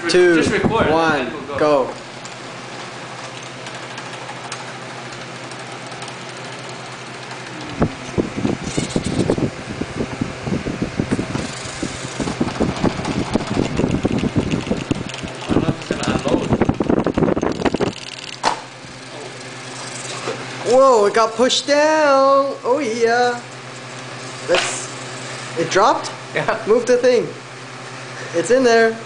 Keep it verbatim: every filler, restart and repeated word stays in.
two, just record, one, we'll go. Whoa, it got pushed down. Oh yeah. Let's. It dropped? Yeah. Move the thing. It's in there.